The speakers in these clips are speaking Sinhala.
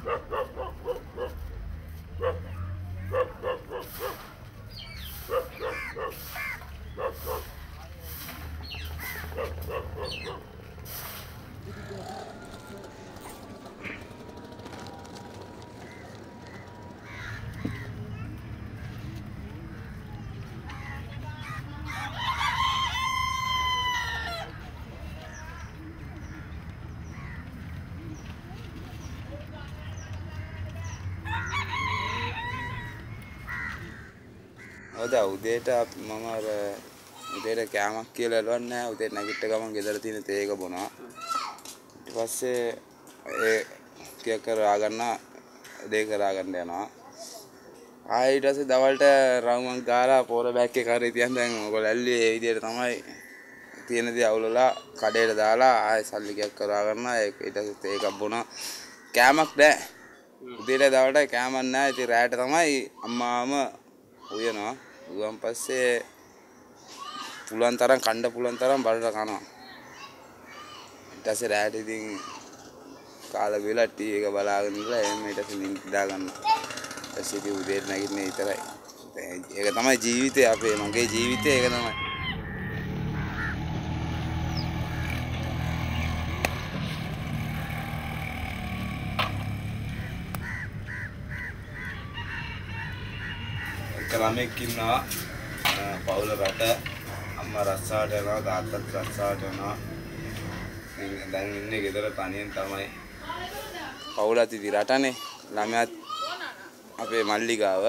ඔද උදේට මම අර උදේට කෑමක් කියලා එලවන්නේ නැහැ. උදේට නැගිට ගමන් ගෙදර තියෙන තේ එක බොනවා. ඊට පස්සේ ඒ ටික කරා ගන්න දේ කරා ගන්න යනවා. ආයෙ ඊට පස්සේ දවල්ට රවුමක් දාලා පොර බෑග් එක කරේ තියන් දැන් ඔයගොල්ලෝ ඇල්ලුවේ ඒ විදිහට තමයි තියෙන දේ අවුලලා කඩේට දාලා ආයෙ සල්ලි ටිකක් කරා ගන්නවා. ඊට පස්සේ තේ එකක් බොනවා. කෑමක් නැහැ. උදේට දවල්ට කෑමක් නැහැ. ඉතින් රැයට තමයි අම්මාම උයනවා. උයන් පස්සේ පුළුවන් තරම් කණ්ඩ පුළුවන් තරම් බලලා කනවා. ඊට පස්සේ රැයට ඉතින් කාලා බීලා ටී එක බලාගෙන ඉඳලා එහෙම ඊට පස්සේ නිින්ද දා ගන්නවා. ඊට පස්සේ ඉතින් උදේට නැගිටින්නේ විතරයි. ඒක තමයි ජීවිතේ අපේ මගේ ජීවිතේ ඒක තමයි. ළමෙක් ඉන්නවා පවුල රට අම්මා රස්සාවට යනවා තාත්තත් රස්සාවට යනවා දැන් ඉන්නේ ගෙදර තනියෙන් තමයි පවුලත් ඉදි රටනේ ළමයාත් අපේ මල්ලි ගාව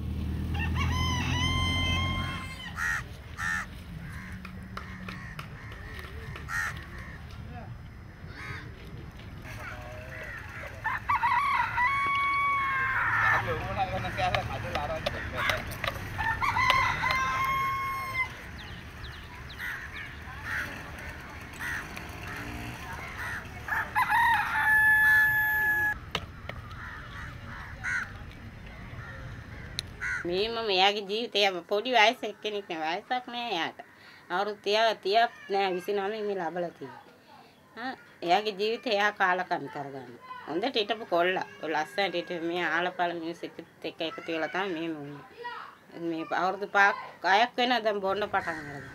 මෙයාගේ ජීවිතය පොඩි වයසක කෙනෙක් නේ වයසක් නෑ යාට. අවුරුදු 30ක් නෑ 29 මේ ලබලා තියෙන්නේ. එයාගේ ජීවිතය එයා කාලකන්ණි කරගන්න. හොඳට හිටපු කොල්ලා. ඔය ලස්සනට හිටපු මේ ආලපාල මියුසික් එක එකතු වෙලා තමයි මේ මොන්නේ. මේ අවුරුදු 5ක් 6ක් වෙනවා දැන් බොන්න පටන් ගන්නවා.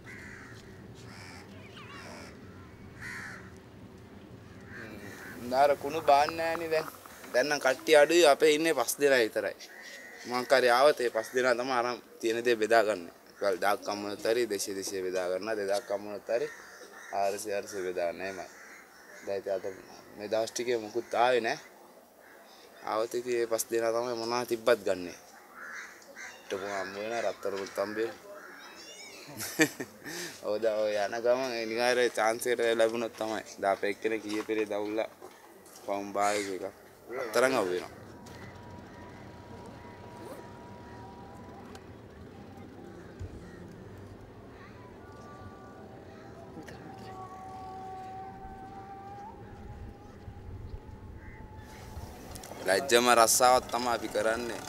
නාර කුණු බාන්නේ නෑනේ දැන්. දැන් නම් කට්ටිය අඩුයි අපේ ඉන්නේ 5 දෙනා විතරයි. මං කරේ ආවත ඒ 5 දෙනා තමයි අරන් තියෙන දේ බෙදා ගන්න. ඒවල් 1000ක් කම්මනොත් හරි 200 බෙදා ගන්නවා 2000ක් කම්මනොත් හරි 400 බෙදා ගන්න එමය. දැන් ඉතින් අද මේ දවස් ටිකේ මුකුත් ආවේ නෑ. ආවත ඉතින් ඒ 5 දෙනා තමයි මොනවා තිබ්බත් ගන්නෙ. ඊට මොහොම වෙන රත්තරමුත් තම්බේ. ඔය යන ගමන් ඒ නිකාරේ chance එක ලැබුණොත් තමයි. දැන් අපේ එක්කෙනෙක් කීයේ පෙරේ දවුල්ලා පවුම් බායක එක. අතරන් අවු වෙනවා. ලැජ්ජම රස්සාවක් තමයි අපි කරන්නේ.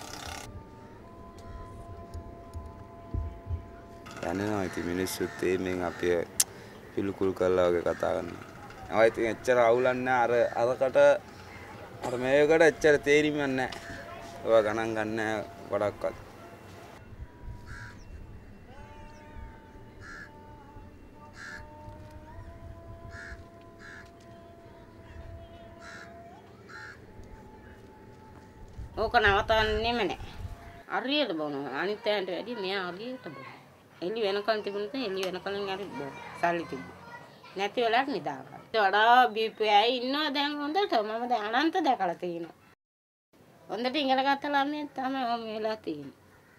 යනවා ඉතින් මිනිස්සුත් මේෙන් අපි පිළිකුල් කරලා වගේ කතා කරනවා. ආ ඉතින් එච්චර අවුලක් නැහැ අරකට අර මේකට එච්චර තේරිමක් නැහැ. ඔය ගණන් ගන්න නැහැ ගොඩක්වත්. ඕක නවතන්නෙම නෑ. හරියට බොනවා. අනිත් ඇන්ට වැඩි මෙයා හරියට බොනවා. එළි වෙනකන් තිබුණත් එළි වෙනකන් යාරි බොනවා. සල්ලි තිබුණා. නැති වෙලාවට නිදා ගන්න. වඩා බීප්පයයි ඉන්නවා දැන් හොඳට. මම දැන් අනන්ත දැකලා තියෙනවා. හොඳට ඉගෙන ගත්ත ළමයි තමයි මම වෙලා තියෙන්නේ.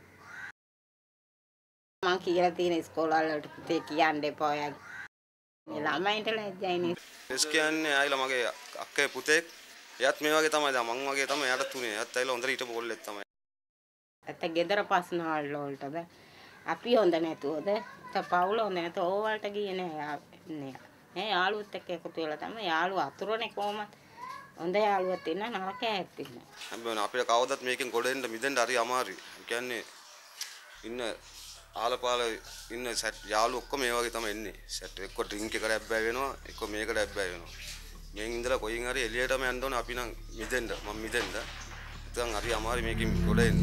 මං කියලා තියෙන ඉස්කෝලේ වලට පුතේ කියන්න එපා ඔයා. මේ ළමයින්ට ලැජ්ජයි නේ. එස් කියන්නේ ආයිලා මගේ අක්කේ පුතෙක් එයාත් මේ වගේ තමයි දැන් මං වගේ තමයි එයාට තුනේ. එයාත් ඇවිල්ලා හොඳට හිටපු කොල්ලෙක් තමයි. ඇත්ත ගෙදර පස්නවල් වලට බෑ. අපි හොඳ නැතුවද? පවුල හොඳ නැතුව ඕවලට ගියේ නෑ නේ. මේ යාළුවොත් එක්ක එකතු වෙලා තමයි යාළුවා අතුරුනේ කොහමද? හොඳ යාළුවෙක් ඉන්න නරක ඇත්තක් නෑ. හැබැයි අපිට කවදත් මේකෙන් ගොඩ එන්න මිදෙන්න හරි අමාරුයි. කියන්නේ ඉන්න ආලපාල ඉන්න සෙට් යාළුවෝ ඔක්කොම මේ වගේ තමයි ඉන්නේ. සෙට් එක්ක ඩ්‍රින්ක් එකට ඇබ්බැයි වෙනවා, එක්ක මේකට ඇබ්බැයි වෙනවා. ගෙන් ඉඳලා කොයින් හරි එළියටම යන්න ඕනේ අපි නම් මිදෙන්න මම මිදෙන්න. නැත්නම් හරි අමාරු මේකෙන් ගොඩ එන්න.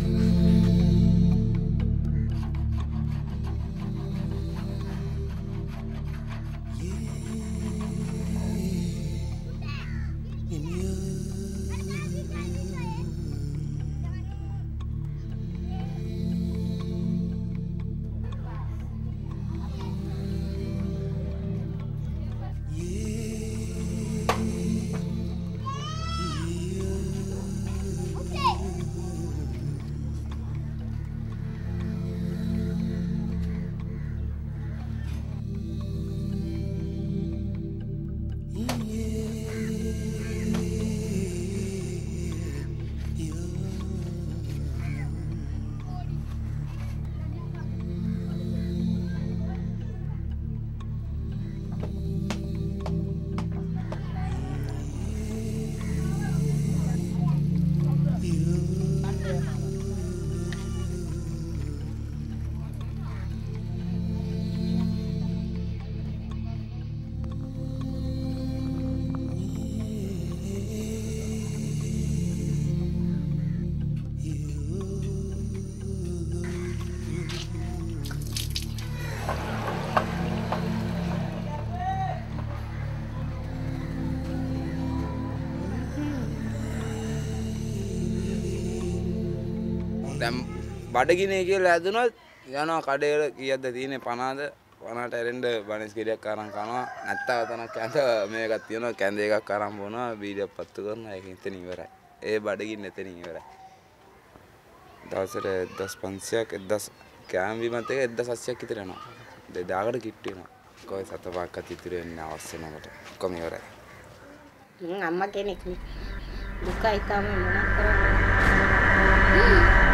දැන් බඩගිනේ කියලා ඇදුනොත් යනවා කඩේට කීයක්ද තියෙන්නේ 50ද 50ට ඇරෙන්න බණස් ගෙඩියක් අරන් කනවා නැත්තා තනක් කැඳ මේකක් තියෙනවා කැඳ එකක් අරන් බොනවා බීඩියක් පත්තු කරනවා ඒක එතන ඉවරයි ඒ බඩගින්න එතන ඉවරයි දවසට 1500ක් 1000 කෑම බීමත් එක 1700ක් විතර යනවා 2000කට කිට්ටු වෙනවා කොයි සත පහක්වත් ඉතුරු වෙන්නේ අවශ්‍ය නැකට කොහොම ඉවරයි අම්මා කෙනෙක් දුකයි තමයි මොනක් කරන්නේ